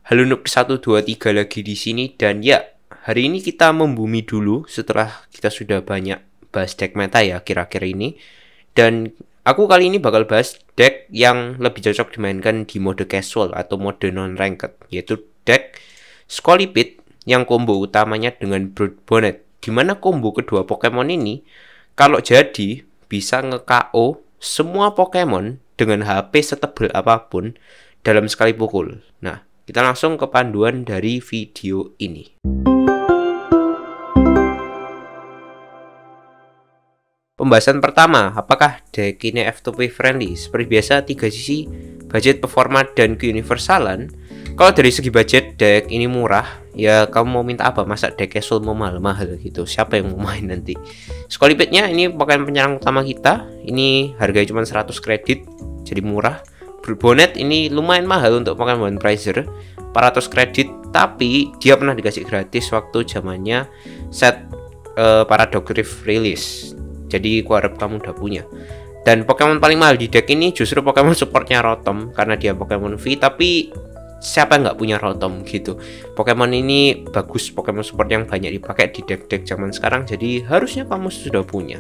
Halo Noob 123 lagi di sini, dan ya, hari ini kita membumi dulu setelah kita sudah banyak bahas deck meta ya kira-kira ini. Dan aku kali ini bakal bahas deck yang lebih cocok dimainkan di mode casual atau mode non-ranked, yaitu deck Scolipede yang combo utamanya dengan Brood Bonnet. Dimana combo kedua Pokemon ini kalau jadi bisa nge-KO semua Pokemon dengan HP setebal apapun dalam sekali pukul. Nah, kita langsung ke panduan dari video ini. Pembahasan pertama, apakah deck ini F2P friendly? Seperti biasa, 3 sisi, budget, performa, dan keuniversalan. Kalau dari segi budget, deck ini murah. Ya, kamu mau minta apa? Masa deck casual mau mahal-mahal gitu? Siapa yang mau main nanti? Scolipede-nya ini Pokemon penyerang utama kita. Ini harganya cuma 100 kredit, jadi murah. Brood Bonnet ini lumayan mahal untuk Pokemon Prizer, 400 kredit, tapi dia pernah dikasih gratis waktu zamannya set Paradox Rift release. Jadi aku harap kamu udah punya. Dan Pokemon paling mahal di deck ini justru Pokemon supportnya Rotom, karena dia Pokemon V, tapi siapa yang nggak punya Rotom gitu. Pokemon ini bagus, Pokemon support yang banyak dipakai di deck-deck zaman sekarang, jadi harusnya kamu sudah punya.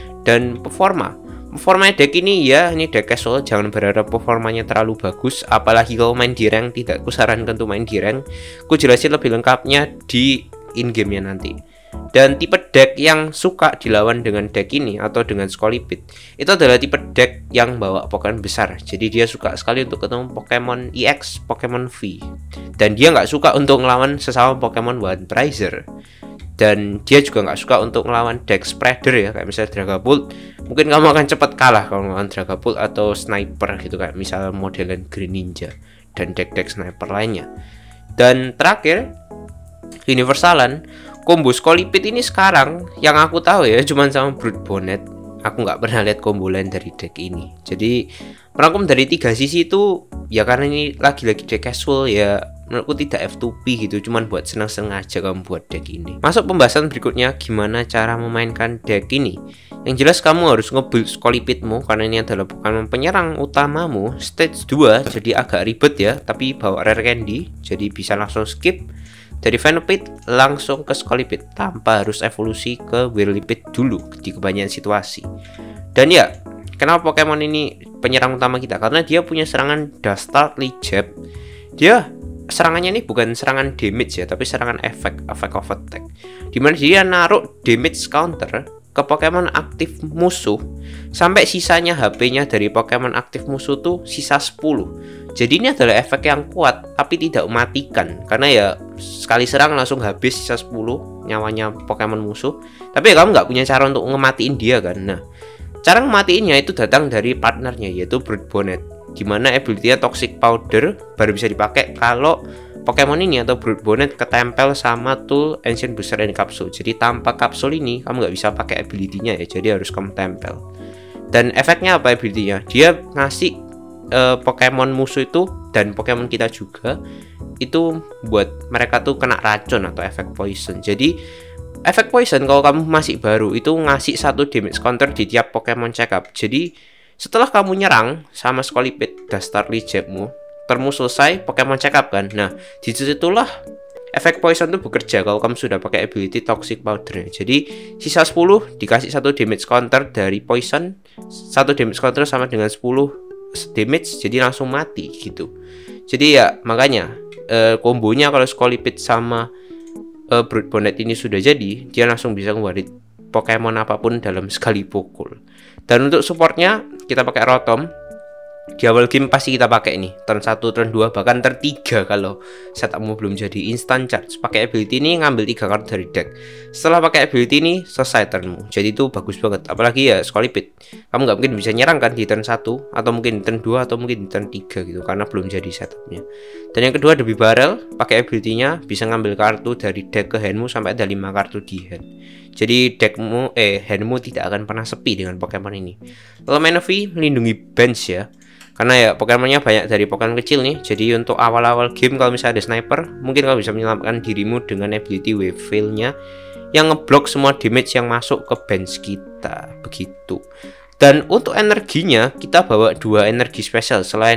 Dan performa deck ini ya, ini deck casual, jangan berharap performanya terlalu bagus, apalagi kalau main di rank. Tidak kusarankan untuk main di rank, ku jelasin lebih lengkapnya di in-game-nya nanti. Dan tipe deck yang suka dilawan dengan deck ini atau dengan Scolipede itu adalah tipe deck yang bawa Pokemon besar. Jadi dia suka sekali untuk ketemu Pokemon EX, Pokemon V. Dan dia nggak suka untuk ngelawan sesama Pokemon One Prizer. Dan dia juga nggak suka untuk melawan deck spreader ya, kayak misalnya Dragapult. Mungkin kamu akan cepat kalah kalau melawan Dragapult atau Sniper gitu, kayak misalnya modelan Greninja dan deck-deck sniper lainnya. Dan terakhir, universalan, combo Scolipede ini sekarang yang aku tahu ya cuma sama Brood Bonnet. Aku nggak pernah lihat combo lain dari deck ini. Jadi merangkum dari 3 sisi itu ya, karena ini lagi-lagi deck casual ya, menurutku tidak F2P gitu, cuman buat senang-senang aja kamu buat deck ini. Masuk pembahasan berikutnya, gimana cara memainkan deck ini. Yang jelas kamu harus nge-build Scolipede-mu, karena ini adalah Pokemon penyerang utamamu stage 2, jadi agak ribet ya, tapi bawa rare candy, jadi bisa langsung skip dari Venipede langsung ke Scolipede tanpa harus evolusi ke Whirlipede dulu di kebanyakan situasi. Dan ya, kenapa Pokemon ini penyerang utama kita? Karena dia punya serangan Dastardly Jab. Dia serangannya ini bukan serangan damage ya, tapi serangan effect of attack, dimana dia naruh damage counter ke Pokemon aktif musuh sampai sisanya HP-nya dari Pokemon aktif musuh tuh sisa 10. Jadi ini adalah efek yang kuat tapi tidak mematikan, karena ya sekali serang langsung habis sisa 10 nyawanya Pokemon musuh. Tapi ya kamu nggak punya cara untuk ngematiin dia kan. Nah, cara ngematiinnya itu datang dari partnernya, yaitu Brood Bonnet, dimana ability-nya Toxic Powder baru bisa dipakai kalau Pokemon ini atau Brood Bonnet ketempel sama tool Ancient Booster and Capsule. Jadi tanpa kapsul ini kamu nggak bisa pakai ability-nya ya, jadi harus kamu tempel. Dan efeknya apa ability-nya? Dia ngasih Pokemon musuh itu dan Pokemon kita juga itu buat mereka tuh kena racun atau efek poison. Jadi efek poison kalau kamu masih baru itu ngasih 1 damage counter di tiap Pokemon check up. Jadi setelah kamu nyerang sama Scolipede Dastardly Jab-mu, termu selesai, Pokemon check up kan. Nah, disitulah efek poison itu bekerja kalau kamu sudah pakai ability Toxic Powder. Jadi sisa 10 dikasih 1 damage counter dari poison, 1 damage counter sama dengan 10 damage, jadi langsung mati gitu. Jadi ya makanya kombonya kalau Scolipede sama Brood Bonnet ini sudah jadi, dia langsung bisa ngeluarin Pokemon apapun dalam sekali pukul. Dan untuk supportnya kita pakai Rotom. Di awal game pasti kita pakai ini turn 1, turn 2, bahkan turn 3 kalau setupmu belum jadi. Instant charge, pakai ability ini ngambil 3 kartu dari deck. Setelah pakai ability ini selesai turnmu, jadi itu bagus banget. Apalagi ya Scolipede, kamu nggak mungkin bisa nyerang kan di turn 1, atau mungkin di turn 2, atau mungkin di turn 3 gitu, karena belum jadi setupnya. Dan yang kedua, Derby Barrel, pakai ability-nya bisa ngambil kartu dari deck ke handmu sampai ada 5 kartu di hand. Jadi handmu tidak akan pernah sepi dengan Pokemon ini. Lalu Manaphy melindungi bench ya, karena ya Pokemonnya banyak dari Pokemon kecil nih. Jadi untuk awal-awal game kalau misalnya ada sniper, mungkin kamu bisa menyelamatkan dirimu dengan ability Wave Veil-nya yang ngeblok semua damage yang masuk ke bench kita begitu. Dan untuk energinya kita bawa dua energi spesial selain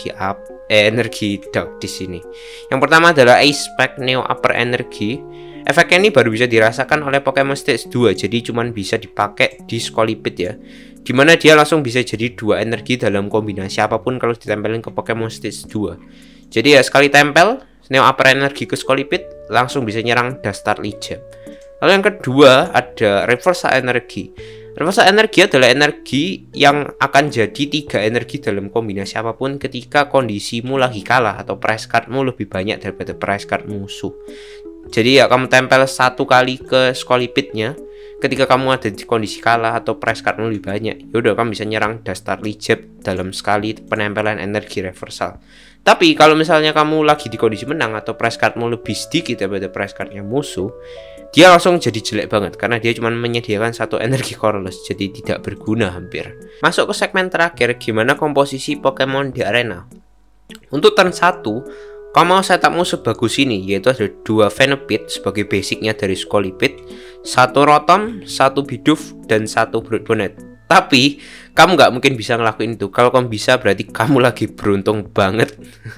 energi dark di sini. Yang pertama adalah Ice Pack Neo Upper Energy. Efeknya ini baru bisa dirasakan oleh Pokemon Stage 2, jadi cuman bisa dipakai di Scolipede ya. Dimana dia langsung bisa jadi dua energi dalam kombinasi apapun kalau ditempelin ke Pokemon Stage 2. Jadi ya sekali tempel Neo Upper Energy ke Scolipede langsung bisa nyerang Dastardly Gem. Lalu yang kedua ada Reversa Energy. Reversa Energy adalah energi yang akan jadi 3 energi dalam kombinasi apapun ketika kondisimu lagi kalah atau prize cardmu lebih banyak daripada prize card musuh. Jadi ya kamu tempel 1 kali ke Scolipede-nya ketika kamu ada di kondisi kalah atau prize cardmu lebih banyak. Yaudah kamu bisa nyerang Dastardly Gem dalam sekali penempelan energi reversal. Tapi kalau misalnya kamu lagi di kondisi menang atau prize cardmu lebih sedikit daripada prize cardnya musuh, dia langsung jadi jelek banget karena dia cuma menyediakan 1 energi colorless, jadi tidak berguna hampir. Masuk ke segmen terakhir, gimana komposisi Pokemon di arena. Untuk turn 1, kamu mau setupmu sebagus ini, yaitu ada 2 Venipede sebagai basicnya dari Scolipede, 1 Rotom, 1 Bidoof, dan 1 Broodbonnet. Tapi kamu nggak mungkin bisa ngelakuin itu. Kalau kamu bisa berarti kamu lagi beruntung banget.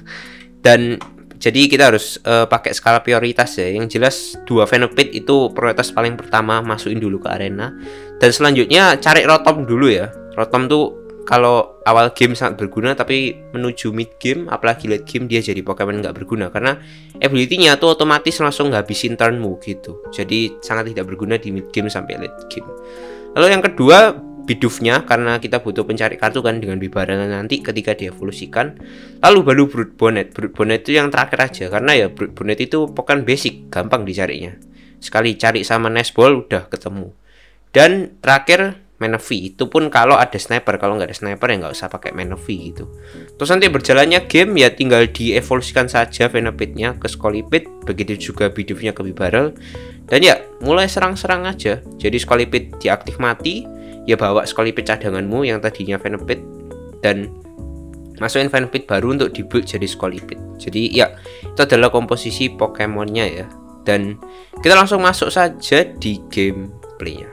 Dan jadi kita harus pakai skala prioritas ya. Yang jelas 2 Venipede itu prioritas paling pertama, masukin dulu ke arena. Dan selanjutnya cari Rotom dulu ya. Rotom tuh kalau awal game sangat berguna, tapi menuju mid game apalagi late game dia jadi Pokemon nggak berguna karena ability-nya tuh otomatis langsung ngabisin turnmu gitu. Jadi sangat tidak berguna di mid game sampai late game. Lalu yang kedua Bidoof-nya, karena kita butuh pencari kartu kan dengan Bibarel nanti ketika dievolusikan. Lalu baru Broodbonnet. Broodbonnet itu yang terakhir aja karena ya Broodbonnet itu Pokemon basic, gampang dicarinya. Sekali cari sama Nestball udah ketemu. Dan terakhir Manaphy, itu pun kalau ada sniper. Kalau nggak ada sniper ya nggak usah pakai Manaphy gitu. Terus nanti berjalannya game ya tinggal dievolusikan saja Venipede-nya ke Scolipede, begitu juga Bidoof-nya ke Bibarel. Dan ya mulai serang-serang aja. Jadi Scolipede diaktif mati, ya bawa Scolipede cadanganmu yang tadinya Venipede dan masukin Venipede baru untuk dibuild jadi Scolipede. Jadi ya itu adalah komposisi Pokemonnya ya. Dan kita langsung masuk saja di gameplaynya.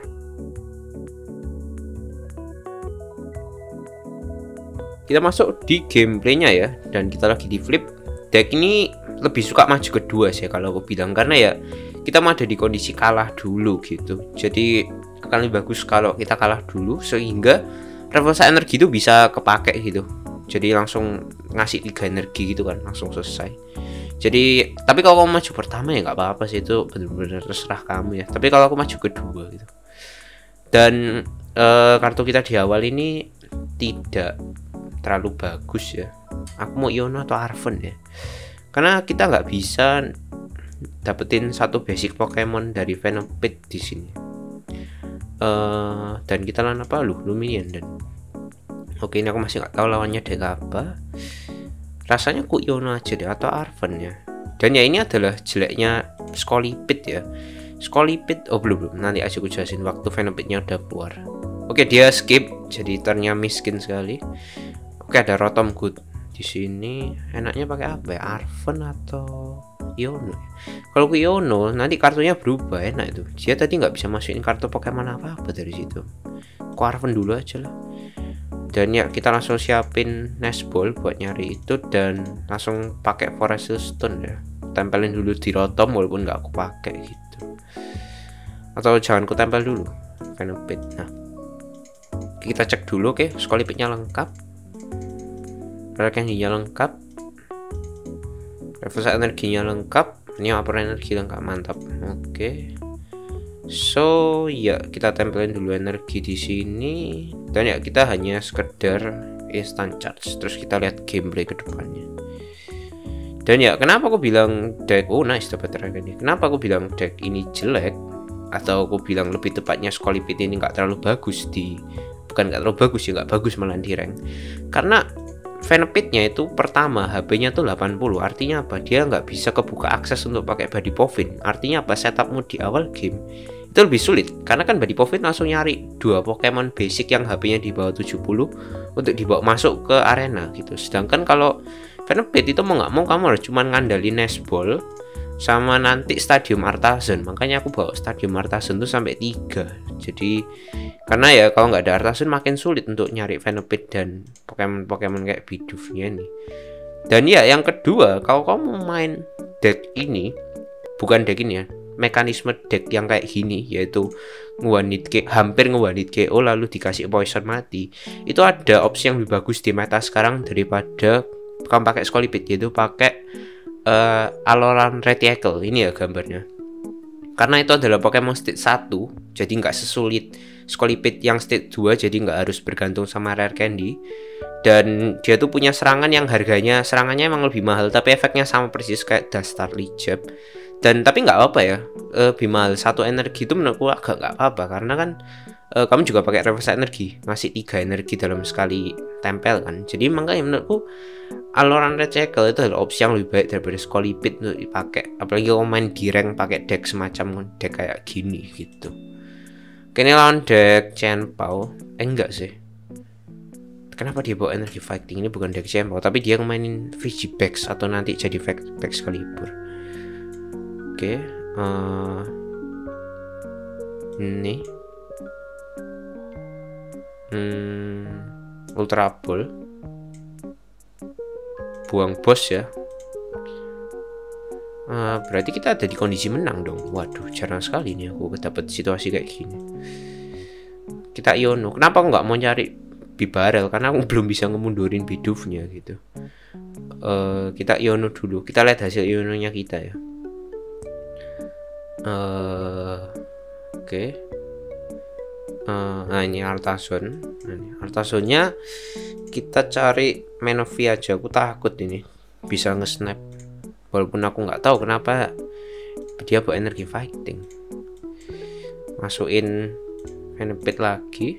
Kita masuk di gameplaynya ya, dan kita lagi di flip. Deck ini lebih suka maju kedua sih kalau aku bilang, karena ya kita mau ada di kondisi kalah dulu gitu. Jadi akan lebih bagus kalau kita kalah dulu sehingga Reversa Energy itu bisa kepake gitu. Jadi langsung ngasih 3 energi gitu kan, langsung selesai. Jadi tapi kalau kamu maju pertama ya nggak apa-apa sih, itu benar-benar terserah kamu ya. Tapi kalau aku maju kedua gitu. Dan kartu kita di awal ini tidak terlalu bagus ya. Aku mau Iono atau Arven ya, karena kita nggak bisa dapetin 1 basic Pokemon dari Venipede di sini. Dan kita lawan apa? Lumineon. Dan oke, ini aku masih nggak tahu lawannya deck apa. Rasanya ku Iono aja deh atau Arven ya. Dan ya ini adalah jeleknya Scolipede ya. Scolipede belum, nanti aja aku jelasin waktu Venipede-nya udah keluar. Oke, dia skip, jadi turnnya miskin sekali. Oke, ada Rotom Good di sini. Enaknya pakai apa ya? Arven atau Iono? Kalau ke Iono nanti kartunya berubah, enak itu. Dia tadi nggak bisa masukin kartu Pokemon apa-apa dari situ. Ku Arven dulu aja lah. Dan ya kita langsung siapin Nestball buat nyari itu dan langsung pakai Forest Stone ya. Tempelin dulu di Rotom walaupun nggak aku pakai gitu. Atau jangan ku tempel dulu Venipede. Nah, kita cek dulu. Oke, Scolipede-nya lengkap. Energinya lengkap, Reversa energinya lengkap, ini Upper energi lengkap, mantap. Oke. So ya kita tempelin dulu energi di sini dan ya kita hanya sekedar instant charge. Terus kita lihat gameplay ke depannya. Dan ya kenapa aku bilang deck nice dapat dragon ini. Kenapa aku bilang deck ini jelek, atau aku bilang lebih tepatnya Scolipede ini nggak terlalu bagus bukan nggak terlalu bagus ya, nggak bagus malah di rank. Karena Venipede-nya itu pertama HP-nya tuh 80. Artinya apa? Dia nggak bisa kebuka akses untuk pakai Body Povin. Artinya apa? Setupmu di awal game itu lebih sulit karena kan Body Povin langsung nyari 2 Pokemon basic yang HP-nya di bawah 70 untuk dibawa masuk ke arena gitu. Sedangkan kalau Venipede itu mau nggak mau kamu harus cuma ngandalin Nestball sama nanti Stadium Artazen. Makanya aku bawa Stadium Artazen tuh sampai 3. Jadi karena ya kalau nggak ada Artazen makin sulit untuk nyari Venipede dan Pokemon kayak Bidoof-nya nih. Dan ya yang kedua, kalau kamu main deck ini, bukan deck ini ya, mekanisme deck yang kayak gini, yaitu hampir nge-one-hit KO lalu dikasih poison mati, itu ada opsi yang lebih bagus di meta sekarang daripada kamu pakai Scolipede, yaitu pakai Alolan Reticle. Ini ya gambarnya. Karena itu adalah Pokemon stage 1, jadi nggak sesulit Scolipede yang stage 2, jadi nggak harus bergantung sama Rare Candy. Dan dia tuh punya serangannya emang lebih mahal, tapi efeknya sama persis kayak Dustar Lijab. Dan tapi nggak apa ya, lebih mahal 1 energi itu menurutku agak nggak apa, karena kan kamu juga pakai reverse energi, ngasih 3 energi dalam sekali tempel kan. Jadi makanya menurutku Alolan Recycle itu adalah opsi yang lebih baik daripada Scolipede untuk dipakai, apalagi kalau main di rank pakai deck semacam deck kayak gini gitu. Oke, ini lawan deck Chien-Pao. Enggak sih, kenapa dia bawa energi fighting? Ini bukan deck Chien-Pao, tapi dia mainin Vigibax atau nanti jadi Excalibur. Oke, ini Ultra Ball, buang bos ya. Berarti kita ada di kondisi menang dong. Waduh, jarang sekali nih aku dapat situasi kayak gini. Kita Iono. Kenapa aku nggak mau cari Bibarel? Karena aku belum bisa ngemundurin Bidoof-nya gitu. Kita Iono dulu. Kita lihat hasil Iono-nya kita ya. Oke. Nah ini Artazen. Artazen-nya kita cari Manaphy aja. Aku takut ini bisa nge-snap. Walaupun aku nggak tahu kenapa dia bawa energi fighting. Masukin Venipede lagi.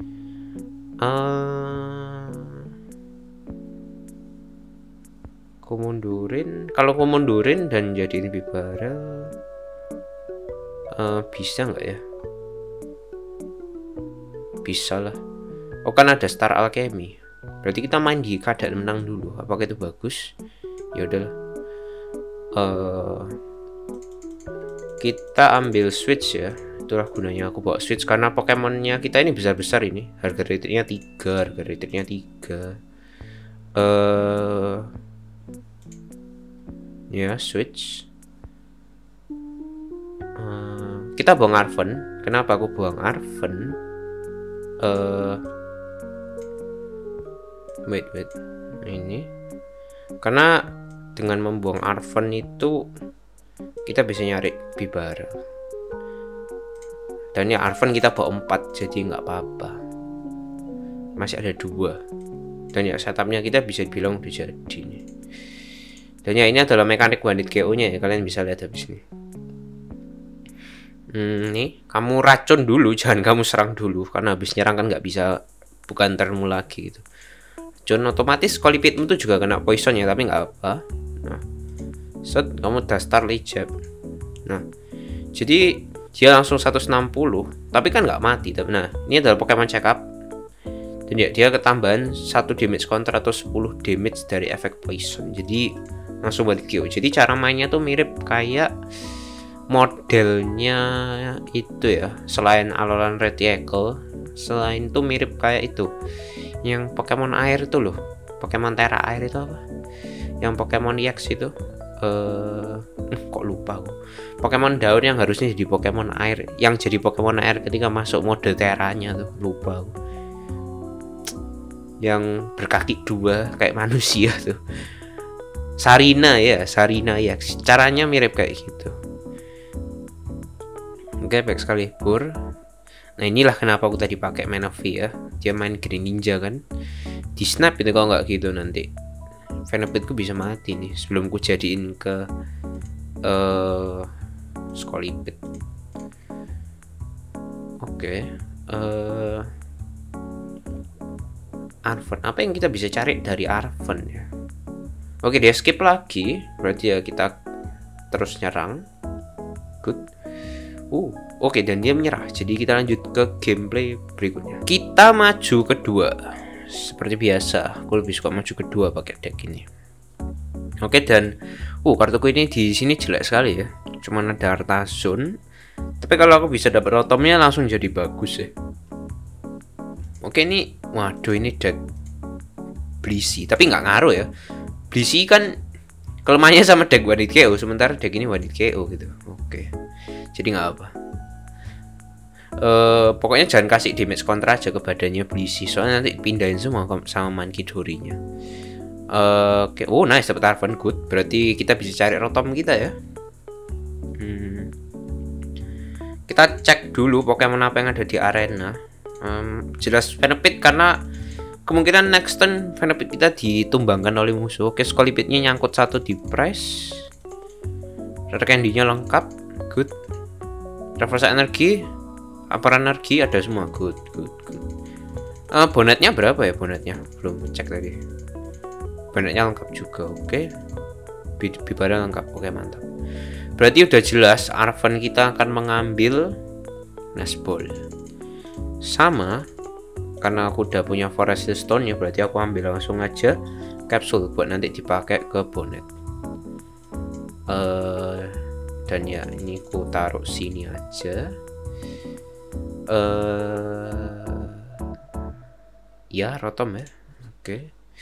Aku mundurin. Kalau aku mundurin dan jadiin Bibarel, bisa nggak ya? Bisa lah. Oh kan ada Star Alchemy. Berarti kita main di keadaan menang dulu. Apakah itu bagus? Ya udahlah. Kita ambil switch ya. Itulah gunanya aku bawa switch, karena Pokemonnya kita ini besar-besar ini. Harga retritnya 3. Ya switch. Kita buang Arven. Kenapa aku buang Arven? Wait. Ini karena dengan membuang Arven itu kita bisa nyari Bibarel. Dan ya Arven kita bawa 4, jadi nggak apa-apa. Masih ada 2. Dan ya setupnya kita bisa bilang udah jadi nih. Dan ya ini adalah mekanik one-hit KO-nya ya, kalian bisa lihat habis ini. Nih, kamu racun dulu, jangan kamu serang dulu, karena habis nyerang kan nggak bisa, bukan turn-mu lagi gitu. Racun otomatis Scolipede itu juga kena poison ya, tapi nggak apa. Nah, set kamu Dustar Lijab. Nah, jadi dia langsung 160, tapi kan nggak mati. Nah, ini adalah Pokemon check up. Dan ya, dia ketambahan 1 damage counter atau 10 damage dari efek poison. Jadi langsung buat KO. Jadi cara mainnya tuh mirip kayak modelnya itu ya. Selain Alolan Reticle, selain itu mirip kayak itu. Yang Pokemon air itu loh. Pokemon Tera air itu apa? Yang Pokemon EX itu kok lupa aku. Pokemon daun yang harusnya jadi Pokemon air, yang jadi Pokemon air ketika masuk mode Teranya tuh, lupa aku. Yang berkaki 2 kayak manusia tuh. Sarina ya. Caranya mirip kayak gitu. Oke, Excalibur. Nah inilah kenapa aku tadi pakai Manaphy ya. Dia main Green Ninja kan. Di snap itu kalau nggak gitu nanti Venipede ku bisa mati nih sebelum ku jadiin ke Scolipede. Oke. Arven, apa yang kita bisa cari dari Arven ya? Oke, dia skip lagi, berarti ya kita terus nyerang. Good. Oke, dan dia menyerah. Jadi kita lanjut ke gameplay berikutnya. Kita maju kedua. Seperti biasa, aku lebih suka maju kedua pakai deck ini. Oke, dan kartuku ini di sini jelek sekali ya. Cuman ada Artasun. Tapi kalau aku bisa dapat Rotomnya langsung jadi bagus ya. Oke, ini waduh, ini deck Blissey, tapi nggak ngaruh ya. Blissey kan kelemahannya sama deck Wadid KO, sementara deck ini Wadid KO gitu. Oke. Jadi nggak apa. Pokoknya jangan kasih damage kontra aja ke badannya Blissey, soalnya nanti pindahin semua sama Mankidori-nya. Oke, nice, dapat Arvan good. Berarti kita bisa cari Rotom kita ya. Kita cek dulu Pokemon apa yang ada di arena. Jelas Venipede karena kemungkinan next turn Venipede kita ditumbangkan oleh musuh. Oke, Scolipede-nya nyangkut satu di price. Rare Candy-nya lengkap, good. Reverse energi, apa energi ada semua, good. Bonetnya berapa ya bonetnya? Belum cek tadi. Bonetnya lengkap juga, oke. Bibara lengkap, oke, mantap. Berarti udah jelas Arvan kita akan mengambil Nesball. Sama, karena aku udah punya Forest Stone ya, berarti aku ambil langsung aja kapsul buat nanti dipakai ke bonet. Dan ya ini aku taruh sini aja. Ya Rotom ya, oke.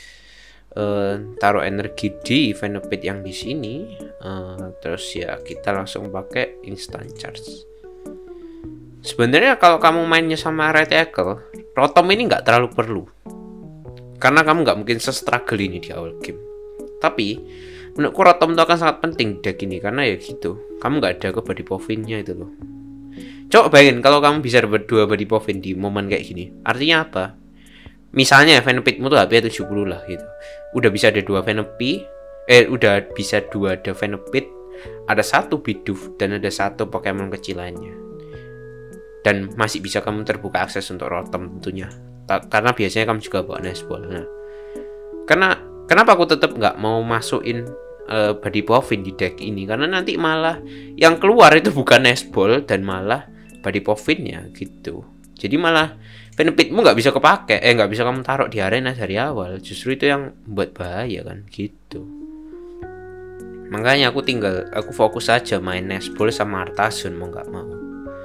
Taruh energi di Venipede yang di sini. Terus ya kita langsung pakai instant charge. Sebenarnya kalau kamu mainnya sama Reticle, Rotom ini nggak terlalu perlu, karena kamu nggak mungkin se-struggle ini di awal game. Tapi menurutku Rotom itu akan sangat penting deck ini, karena ya gitu, kamu nggak ada ke body povinnya itu loh. Coba bayangin kalau kamu bisa dapat 2 body povin di momen kayak gini. Artinya apa? Misalnya Venipede-mu tuh HP 70 lah gitu. Udah bisa ada 2 Venipede, udah bisa 2 ada Venipede, ada 1 Bidoof dan ada 1 Pokemon kecil lainnya. Dan masih bisa kamu terbuka akses untuk Rotom tentunya. Karena biasanya kamu juga bawa Nesball. Nah, kenapa aku tetap nggak mau masukin body povin di deck ini? Karena nanti malah yang keluar itu bukan Nesball dan malah body povinnya gitu. Jadi malah Venipede-mu nggak bisa kepake, nggak bisa kamu taruh di arena dari awal. Justru itu yang buat bahaya kan gitu. Makanya aku fokus aja main Nesball sama Artasun mau nggak mau.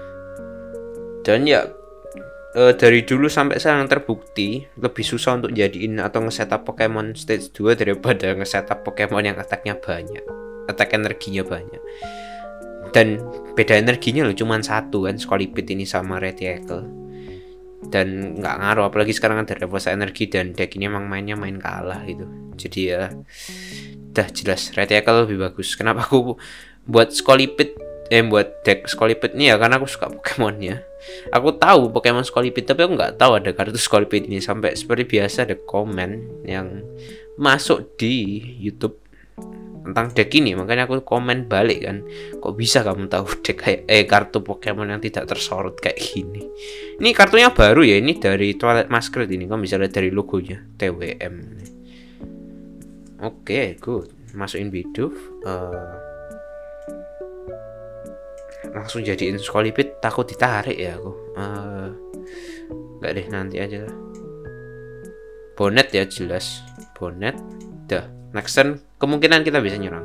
Dan ya dari dulu sampai sekarang terbukti lebih susah untuk jadiin atau nge-setup Pokemon stage 2 daripada nge-setup Pokemon yang attack-nya banyak, attack energinya banyak. Dan beda energinya loh cuman 1 kan, Scolipede ini sama Reticle. Dan nggak ngaruh, apalagi sekarang ada reverse energi dan deck ini emang main kalah gitu. Jadi ya udah jelas Reticle lebih bagus. Kenapa aku buat Scolipede buat deck Scolipede ini ya karena aku suka Pokemonnya. Aku tahu Pokemon Scolipede tapi aku nggak tahu ada kartu Scolipede ini. Sampai seperti biasa ada komen yang masuk di YouTube tentang deck ini, makanya aku komen balik kan, kok bisa kamu tahu deck kayak kartu Pokemon yang tidak tersorot kayak gini. Ini kartunya baru ya, ini dari Twilight Masquerade ini, kamu bisa lihat dari logonya TWM. Oke, good. Masukin Bidoof. Langsung jadiin Scolipede, takut ditarik ya aku. Enggak deh, nanti aja lah. Bonnet ya jelas, Bonnet. Dah, next turn kemungkinan kita bisa nyerang.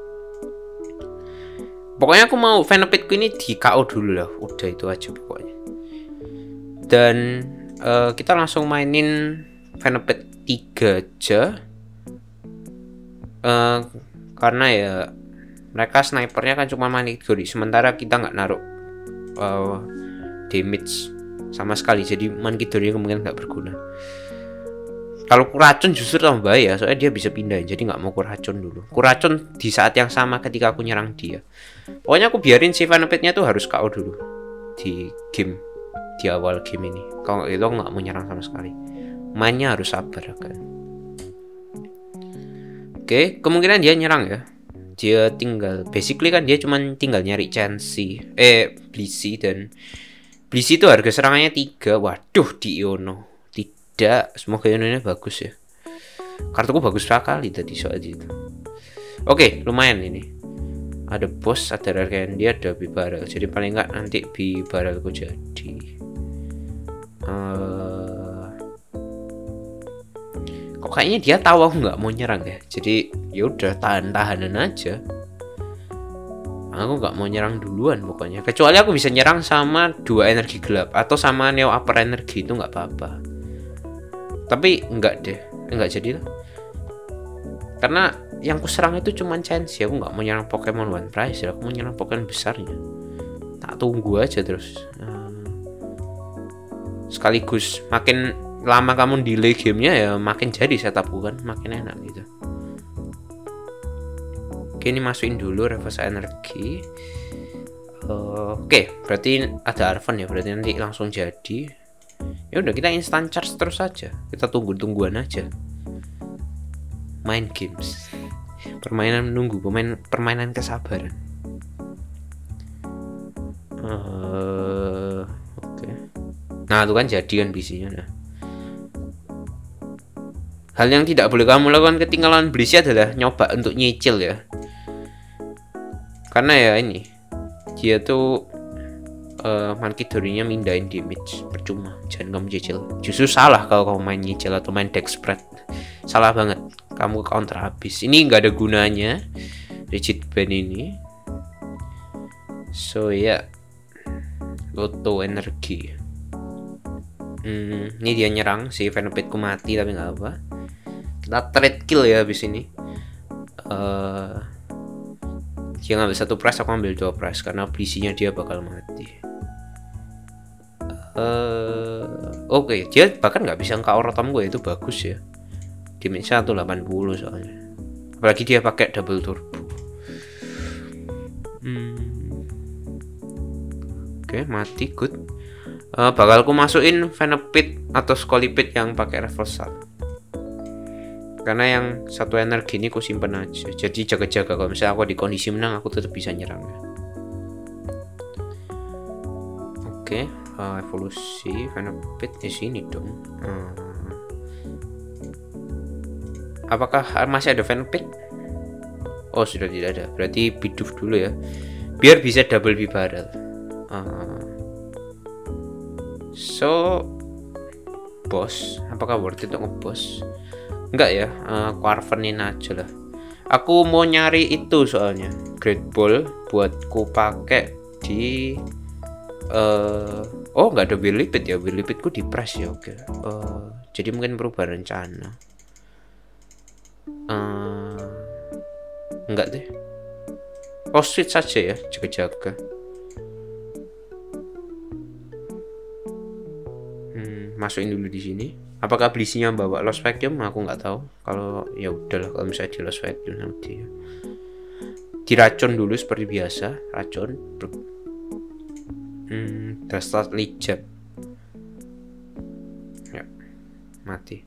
Pokoknya aku mau Venipede ini di KO dulu lah, udah itu aja pokoknya. Dan kita langsung mainin Venipede 3 aja. Karena ya mereka snipernya kan cuma Mankidori, sementara kita nggak naruh damage sama sekali, jadi Mankidori kemungkinan nggak berguna. Kalau kuracun justru tambah bahaya, soalnya dia bisa pindah, jadi nggak mau kuracun dulu. Kuracun di saat yang sama ketika aku nyerang dia. Pokoknya aku biarin si Venipede-nya tuh harus KO dulu di game, di awal game ini. Kalau itu nggak mau nyerang sama sekali, mainnya harus sabar kan. Oke, kemungkinan dia nyerang ya. Dia tinggal, basically kan dia cuman tinggal nyari Chansey, Blissey, dan Blissey itu harga serangannya 3. Waduh, di Iono. Tidak, semoga Iono-nya bagus ya. Kartuku bagus sekali tadi soal itu. Oke, lumayan ini. Ada bos, ada rare candy, ada Bibarel. Jadi paling nggak nanti Bibarelku jadi. Kok kayaknya dia tahu aku nggak mau nyerang ya, jadi ya udah tahan-tahanan aja. Aku nggak mau nyerang duluan pokoknya, kecuali aku bisa nyerang sama 2 energi gelap atau sama Neo Upper Energy, itu nggak apa-apa. Tapi enggak deh, enggak jadi lah. Karena yang ku serang itu cuma chance ya, aku nggak mau nyerang Pokemon One Prize ya, aku mau nyerang Pokemon besarnya. Tak tunggu aja terus. Sekaligus makin lama kamu delay gamenya ya makin jadi setupku kan, makin enak gitu. Oke, ini masukin dulu reverse energi. Oke, berarti ada Arven ya, berarti nanti langsung jadi. Ya udah, kita instant charge terus aja. Kita tungguan aja. Main games. Permainan menunggu, permainan kesabaran. Oke. Nah, itu kan jadi kan visinya. Nah. Hal yang tidak boleh kamu lakukan ketika lawan Blissey adalah nyoba untuk nyicil ya. Karena ya ini dia tuh Mankidorinya mindahin damage, percuma, jangan kamu cicil. Justru salah kalau kamu main nyicil atau main deck spread, salah banget, kamu counter habis. Ini nggak ada gunanya rigid band ini. So ya, Loto energi. Ini dia nyerang, si Venopitku mati tapi nggak apa. Kita trade kill ya habis ini. Dia ngambil 1 prize, aku ambil 2 prize karena Blissey-nya dia bakal mati. Oke, dia bahkan nggak bisa nge-counter rotom gue, itu bagus ya. Damage-nya 180 soalnya. Apalagi dia pakai double turbo. Oke, mati, good. Bakal aku masukin Venopit atau Scolipede yang pakai reversal. Karena yang 1 energi ini aku simpen aja. Jadi jaga-jaga kalau misalnya aku di kondisi menang, aku tetap bisa nyerang. Oke, evolusi Venopit di sini dong. Apakah masih ada Venopit? Oh, sudah tidak ada. Berarti Bidoof dulu ya. Biar bisa double B-barrel. So, boss, apakah worth it untuk nge-boss? Enggak ya, aku Arvenin aja lah. Aku mau nyari itu soalnya Great Ball buat ku pakai di oh nggak ada Whirlipede ya, Whirlipede-ku di press ya. Oke. Jadi mungkin berubah rencana. Enggak deh. Oh, switch saja ya, jaga-jaga. Masukin dulu di sini. Apakah Blissey-nya bawa Lost Vacuum? Aku nggak tahu. Kalau ya udahlah, kalau misalnya di Lost Vacuum nanti ya. Diracun dulu seperti biasa, racun. Dustat Lijab. Ya, mati.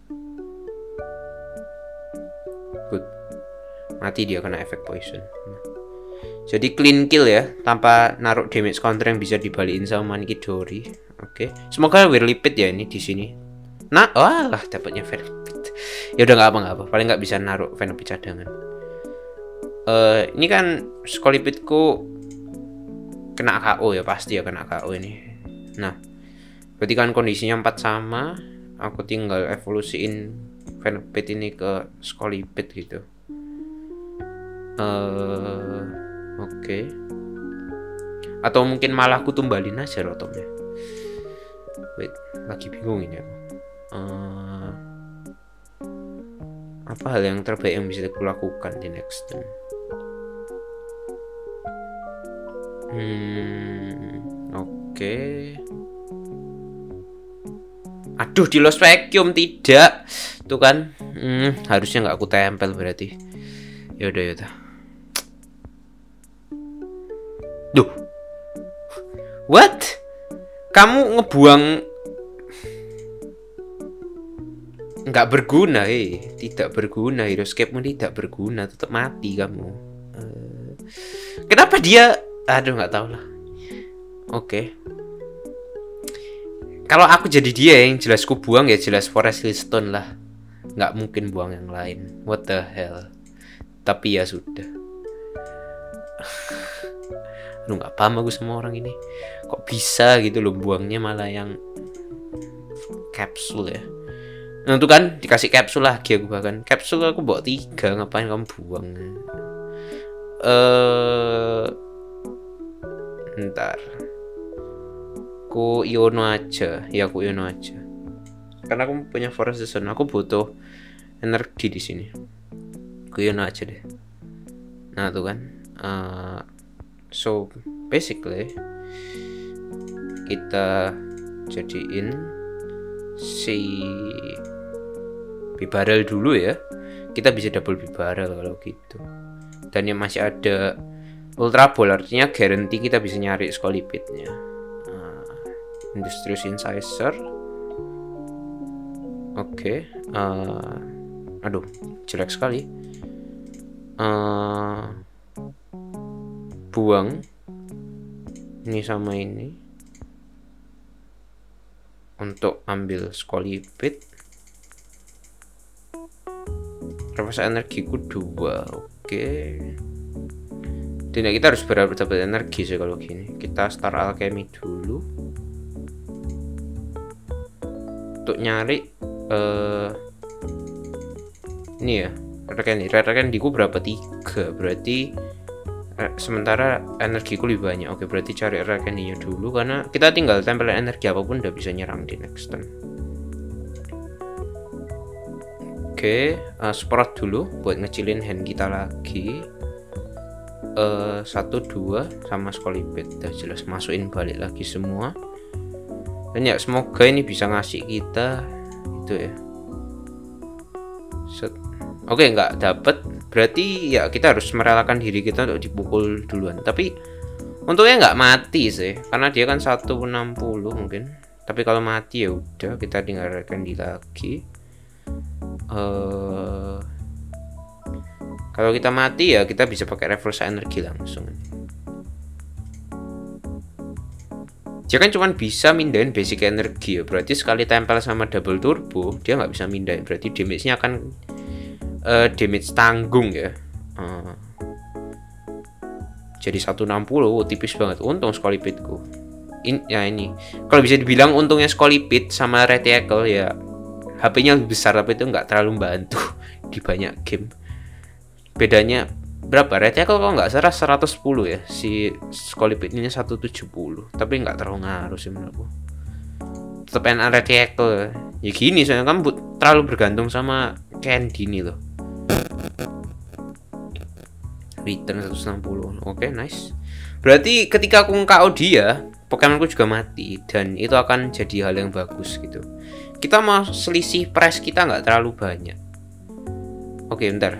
Good. Mati dia kena efek poison. Jadi clean kill ya, tanpa naruh damage counter yang bisa dibalikin sama Mankidori. Oke. Semoga Whirlipede ya ini di sini. Nah, walah dapatnya Venopit. Ya udah nggak apa. Paling nggak bisa naruh Venopit cadangan. Ini kan Scolipede-ku kena KO ya, pasti ya kena KO ini. Nah, berarti kan kondisinya 4 sama. Aku tinggal evolusiin Venopit ini ke Scolipede gitu. Oke. Atau mungkin malah aku tumbalin aja rotomnya. Wait, lagi bingung ini aku. Apa hal yang terbaik yang bisa aku lakukan di next turn? Oke. Aduh, di Lost Vacuum tidak. Tuh kan. Harusnya nggak aku tempel berarti. Ya udah. Duh. What? Kamu ngebuang nggak berguna, tidak berguna. Heroescape-mu tidak berguna, tetap mati kamu. Kenapa dia? Aduh, nggak tahu lah. Oke. Kalau aku jadi dia yang jelas ku buang ya jelas Forest Stone lah. Nggak mungkin buang yang lain. What the hell? Tapi ya sudah. Aduh, nggak paham aku sama orang ini. Kok bisa gitu loh buangnya malah yang capsule ya. Nah, itu kan dikasih kapsul lagi aku, bahkan kapsul aku bawa 3, ngapain kamu buang? Ntar ku Iono aja, ya aku Iono aja. Karena aku punya Forest Season, aku butuh energi di sini. Ku Iono aja deh. Nah tuh kan. So basically kita jadiin si bibarel dulu ya. Kita bisa double bibarel kalau gitu. Dan yang masih ada Ultra Ball, artinya guarantee kita bisa nyari Scolipede-nya. Industrious Incisor. Oke. Aduh, jelek sekali. Buang ini sama ini untuk ambil Scolipede. Rasa energiku 2. Oke. Tidak, kita harus dapat energi sih kalau gini. Kita start alchemy dulu untuk nyari ini ya, rekendiku berapa? 3. Berarti sementara energiku lebih banyak. Oke, berarti cari rekendinya dulu, karena kita tinggal tempel energi apapun udah bisa nyerang di next turn. Oke, sprot dulu buat ngecilin hand kita lagi. 1, 2 sama Scolipede udah jelas, masukin balik lagi semua. Dan ya semoga ini bisa ngasih kita itu ya. Oke, nggak dapet, berarti ya kita harus merelakan diri kita untuk dipukul duluan. Tapi untungnya nggak mati sih, karena dia kan 160 mungkin. Tapi kalau mati ya udah, kita tinggalkan di lagi. Kalau kita mati ya kita bisa pakai reverse energi langsung. Dia kan cuma bisa mindahin basic energi ya, berarti sekali tempel sama double turbo dia nggak bisa mindahin, berarti damage-nya akan damage tanggung ya. Jadi 160, tipis banget. Untung Scolipede-ku. Ini kalau bisa dibilang untungnya Scolipede sama Reticle ya, HP-nya lebih besar tapi itu nggak terlalu membantu di banyak game. Bedanya berapa? Reticle kalau nggak salah 110 ya, si Scolipede ini 170, tapi nggak terlalu ngaruh sih menurutku. Tetap enak Reticle ya gini, soalnya kamu terlalu bergantung sama candy nih loh. Return 160. Oke, nice. Berarti ketika aku nge-KO dia, Pokemonku juga mati, dan itu akan jadi hal yang bagus gitu. Kita mau selisih price kita nggak terlalu banyak. Oke, bentar.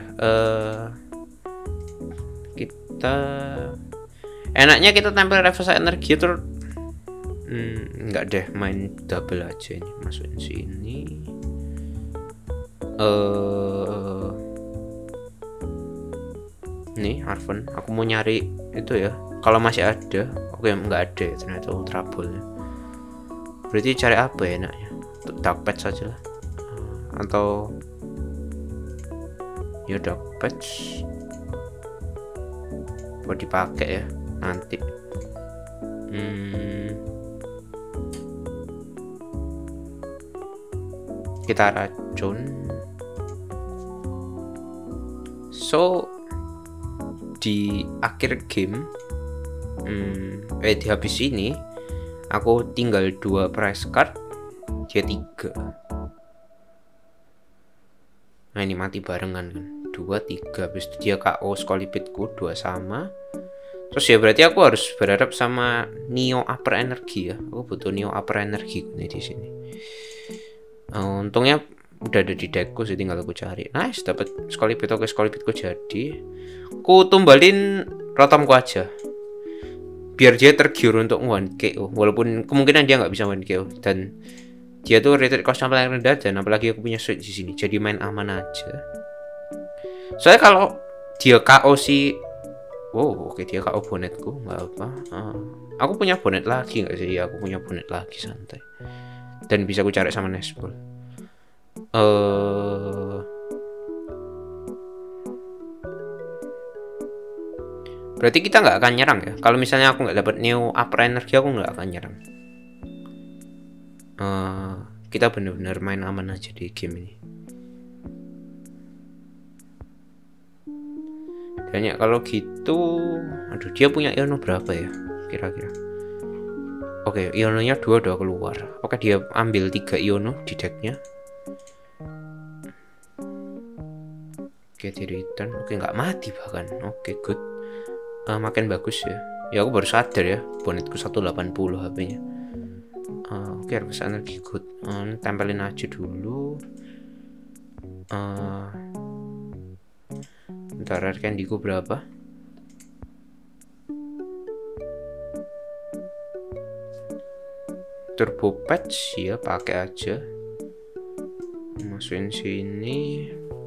Kita enaknya kita tempel reverse energi terus. Nggak deh, main double aja ini. Masukin sini. Nih Arven, aku mau nyari itu ya. Kalau masih ada, oke, nggak ada ya ternyata Ultra Ball-nya. Berarti cari apa ya enaknya? Dark Patch saja lah. Atau ya Dark Patch buat dipakai ya nanti. Kita racun. So di akhir game di habis ini aku tinggal 2 prize card, dia 3. Nah ini mati barengan kan, 2, 3. Habis itu dia KO Scolipede-ku 2 sama. Terus ya berarti aku harus berharap sama Neo Upper Energy ya. Aku butuh Neo Upper Energy nih di sini. Untungnya udah ada di deckku sih, tinggal aku cari. Nice, dapat Scolipede. Oke, Scolipede-ku jadi. Ku tumbalin Rotomku aja, biar dia tergiur untuk one KO, walaupun kemungkinan dia nggak bisa one KO, dan dia tuh rated cost paling rendah, dan apalagi aku punya switch di sini, jadi main aman aja. Soalnya kalau dia KO si oke, dia KO bonetku nggak apa. Aku punya bonet lagi nggak sih? Ya, aku punya bonet lagi, santai. Dan bisa aku cari sama Nesball. Berarti kita nggak akan nyerang ya. Kalau misalnya aku nggak dapat Neo Upper Energy, aku nggak akan nyerang. kita benar-benar main aman aja di game ini. Dan ya kalau gitu, aduh dia punya Iono berapa ya kira-kira? Oke, Iononya 2 udah keluar. Apakah dia ambil 3 Iono di decknya? Oke, di return. Oke, nggak mati bahkan. Oke, good. Makin bagus ya. Ya aku baru sadar ya, bonetku 180 HP-nya. Oke, harus energi good. Tempelin aja dulu. Bentar, candyku berapa? Turbo patch ya, pakai aja. Masukin sini.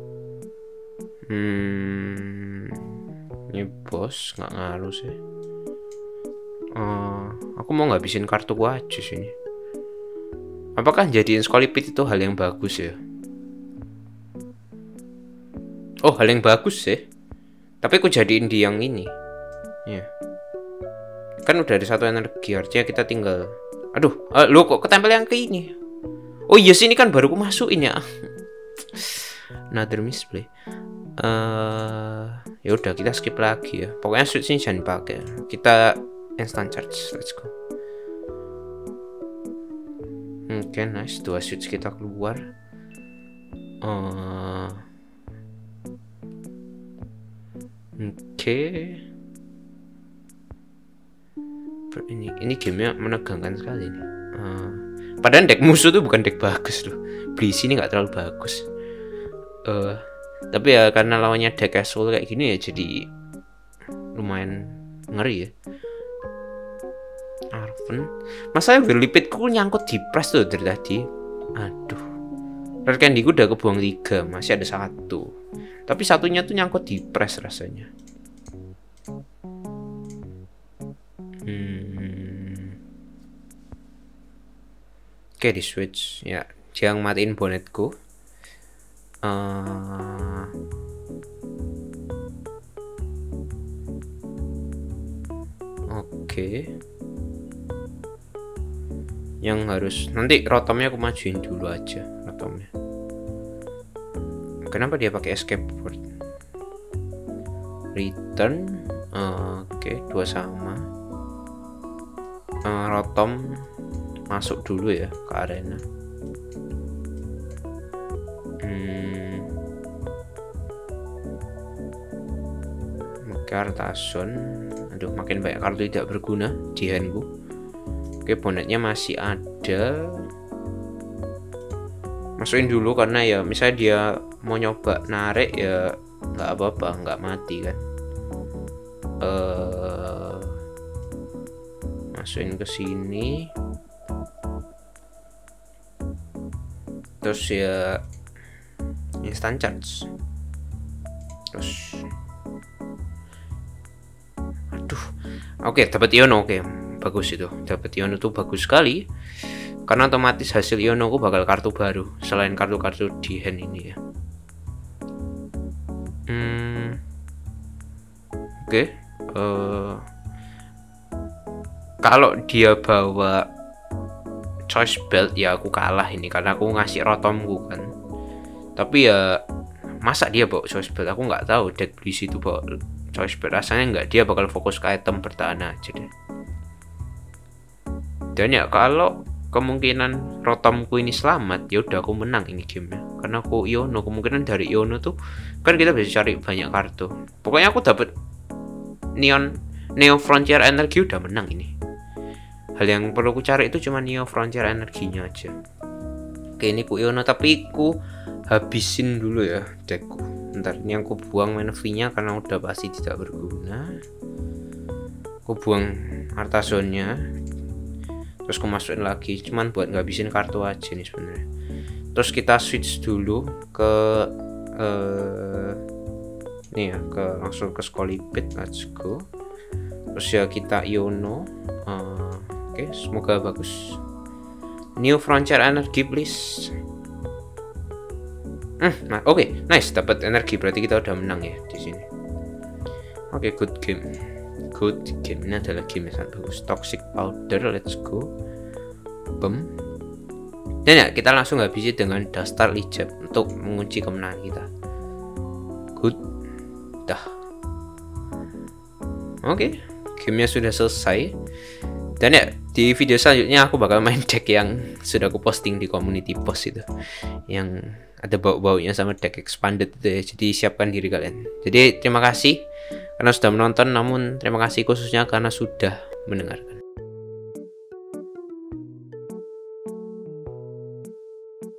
Ini bos nggak ngaruh sih. Aku mau ngabisin kartuku aja sini. Apakah jadiin Scolipede itu hal yang bagus ya? Oh, hal yang bagus sih. Tapi aku jadiin di yang ini. Ya. Kan udah ada 1 energi, artinya kita tinggal. Aduh, lu kok ketempel yang ke ini? Oh iya sini kan baru aku masukin ya. Another misplay. Ya udah kita skip lagi ya. Pokoknya switch ini jangan pakai. Kita instant charge. Let's go. Oke, nice. 2 switch kita keluar. Oke. Ini gamenya menegangkan sekali nih. Padahal deck musuh tuh bukan deck bagus loh. Blissey ini nggak terlalu bagus. Tapi ya karena lawannya deck casual kayak gini ya jadi lumayan ngeri ya. Arven, masa Whirlipede-ku nyangkut di press tuh dari tadi. Aduh, Rare Candy-ku udah kebuang 3, masih ada 1. Tapi satunya tuh nyangkut di press rasanya. Oke, di switch ya, jangan matiin bonetku. Oke. Yang harus nanti rotomnya aku majuin dulu aja rotomnya. Kenapa dia pakai escape board? Return. Oke, 2 sama. Rotom masuk dulu ya ke arena. Kartason. Aduh, makin banyak kartu tidak berguna di handku. Oke, bonetnya masih ada. Masukin dulu karena ya misalnya dia mau nyoba narik ya nggak apa-apa, nggak mati kan. Masukin ke sini. Terus ya instant charge. Terus oke, dapat Iono. Oke, bagus itu. Dapat Iono tuh bagus sekali. Karena otomatis hasil Iono ku bakal kartu baru selain kartu-kartu di hand ini ya. Oke. Kalau dia bawa choice belt ya aku kalah ini karena aku ngasih rotomku kan. Tapi ya masa dia bawa choice belt, aku nggak tahu deck Blissey itu bawa choice belt, rasanya nggak, dia bakal fokus ke item bertahan aja deh. Dan ya kalau kemungkinan rotomku ini selamat ya udah aku menang ini gamenya karena aku Iono. Kemungkinan dari Iono tuh kan kita bisa cari banyak kartu. Pokoknya aku dapat Neo Frontier Energy udah menang ini. Hal yang perlu ku cari itu cuma Neo Frontier energinya aja. Oke, ini ku Iono tapi ku habisin dulu ya deckku. Ntar ini yang ku buang Manaphy-nya karena udah pasti tidak berguna. Ku buang Artazon-nya. Terus ku masukin lagi cuman buat ngabisin kartu aja nih sebenarnya. Terus kita switch dulu ke nih ya, langsung ke Scolipede. Let's go. Terus ya kita Iono. Oke, semoga bagus. New Frontier Energy please. Nah, oke, nice, dapat energi, berarti kita udah menang ya di sini. Oke, good game. Good game. Ini adalah game yang sangat bagus. Toxic Powder, let's go. Boom. Dan ya kita langsung habisi dengan Dustar Lijab untuk mengunci kemenangan kita. Good. Dah. Oke, gamenya sudah selesai. Dan ya di video selanjutnya aku bakal main deck yang sudah aku posting di community post itu, yang ada bau-baunya sama deck expanded itu ya. Jadi siapkan diri kalian. Jadi terima kasih karena sudah menonton, namun terima kasih khususnya karena sudah mendengarkan.